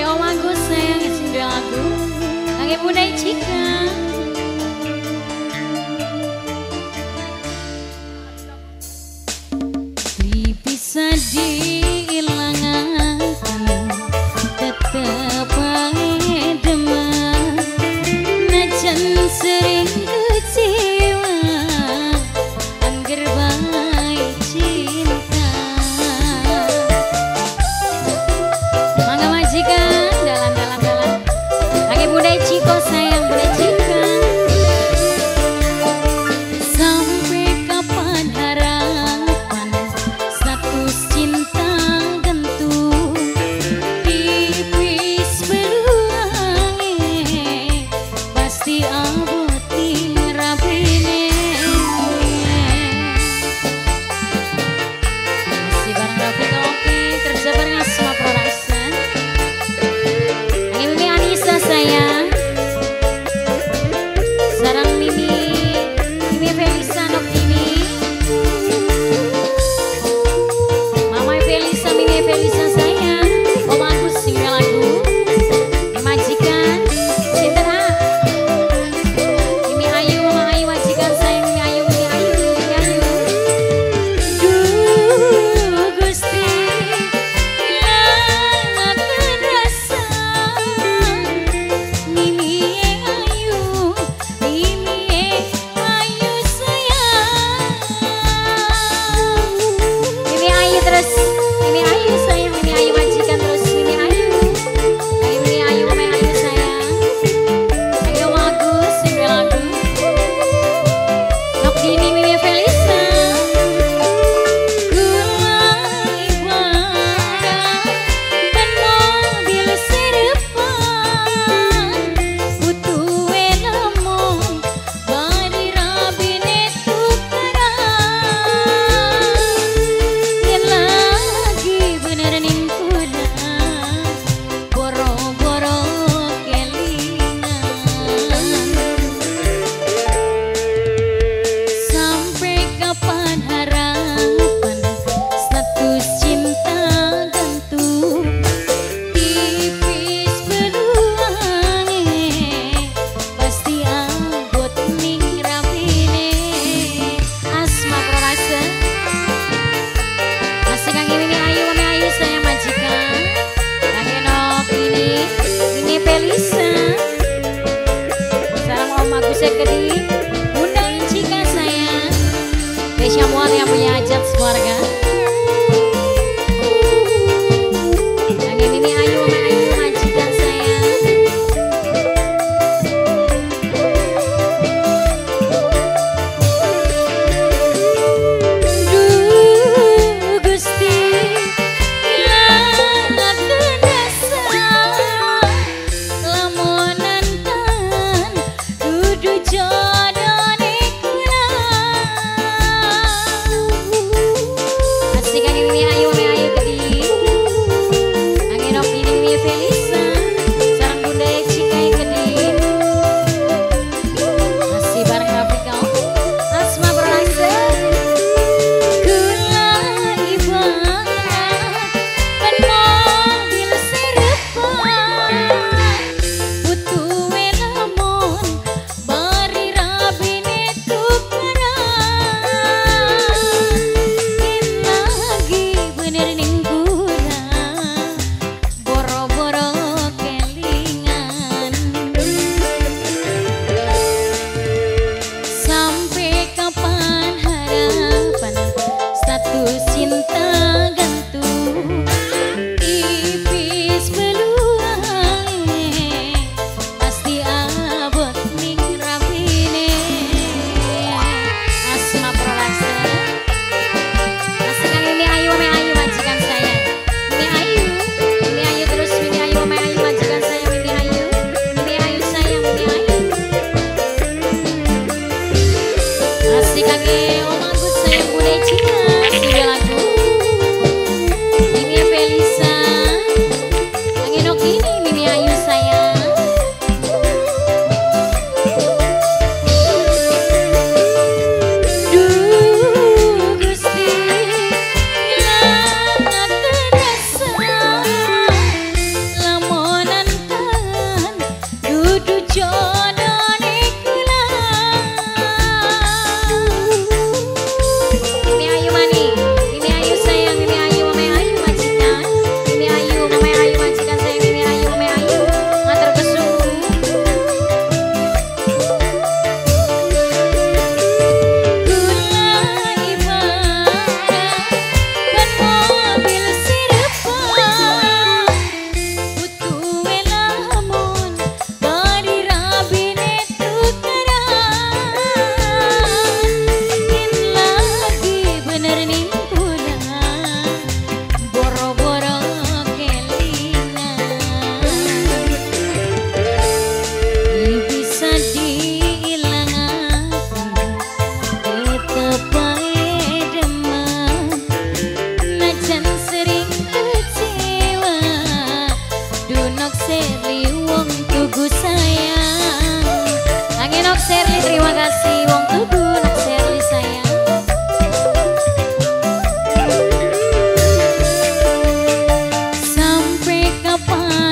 Om Agus sayang sing dua lagu. Kangge Budai Cika. Bisa diilangan tetep bae demam najan sering kecewa angger bae cinta mangga majikan dalam Kangge Budai Ciko sayang Budai Cika sampai kapan harapan status cinta gantung tipis beruange pasti abot di rapine masih bareng Rafiq oke kerja bareng Asma Production Mimi Anissa sayang sarang Mimi Felisa Nok ini Felisa sayang, Om Agus sing lagu, majikan, cinta Mimi Ayu, Mama Ayu majikan sayang Mimi Ayu, Mimi Ayu, Mimi Ayu. Duh Gusti, hilangkan rasa, Mimi Ayu, Mimi Ayu sayang, Mimi Ayu terus. Mimi Ayu sayang, Mimi Ayu majikan terus Mimi Ayu. Mimi Ayu, Mimi Ayu sayang. Ayo Om Agus, sing lagu. Nok Dini, Mimi Felisa. Gulai barang dan mobil serepan. Butuh elamun, bari rabine tukaran. Yen lagi bener ning kuda boro-boro kelingan sampai kapan harapan status cinta gantung tipis beruange pasti abot ning rapine Asma Production masih Kangge Mimi Ayu, Mimi Ayu sayang majikan. Kangge Nok ini, Mimi Felisa. Salam Om Agus Sekedi, Bunda Cika sayang. Desya Mual yang punya hajat keluarga. Kangge Mimi Ayu, Mimi Ayu majikan sayang. Duh Gusti hilangkan rasa lamunan kan dudu jodone kurang asik Kangge Mimi Ayu, Mimi Ayu Gedi Kangge Nok ini Mimi Felisa sarang Bunda Cika Gedi masih bareng Rafiq Asma Production gulai barang dan mobil serepan butuh elamun bari rabine tukaran yen lagi bener ning kuda boro-boro kelingan sampai kapan harapan status cinta gantung tipis beluange pasti abot ning rapine Asma Production masih Kangge Mimi Ayu, Mimi Ayu majikan saya Mimi Ayu, Mimi Ayu terus Mimi Ayu, Mimi Ayu majikan saya Mimi Ayu, Mimi Ayu sayang Mimi Ayu. Masih Kangge Om Agus sayang Budai Cika, sudah lagu. Nak Sherly terima kasih. Wong Tugu Nak Sherly sayang. Sampai kapan